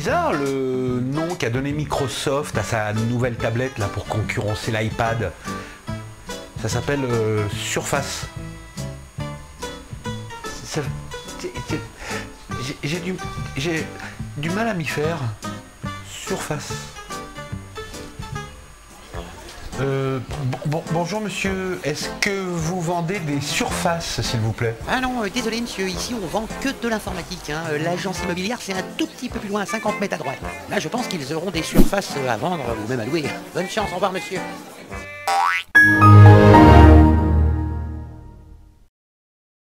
bizarre le nom qu'a donné Microsoft à sa nouvelle tablette là pour concurrencer l'iPad. Ça s'appelle Surface. J'ai du mal à m'y faire. Surface. Bonjour monsieur, est-ce que vous vendez des surfaces s'il vous plaît? Ah non, désolé monsieur, ici on vend que de l'informatique. L'agence immobilière c'est un tout petit peu plus loin, à 50 mètres à droite. Là je pense qu'ils auront des surfaces à vendre ou même à louer. Bonne chance, au revoir monsieur.